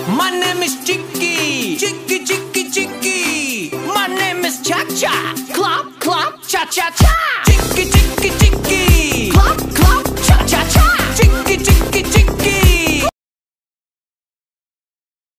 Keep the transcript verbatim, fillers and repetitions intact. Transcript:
My name is Chicky, Chicky, Chicky, Chicky. My name is Cha Cha, Clap, Clap, Cha Cha Cha. Chicky, Chicky, Chicky, Clap,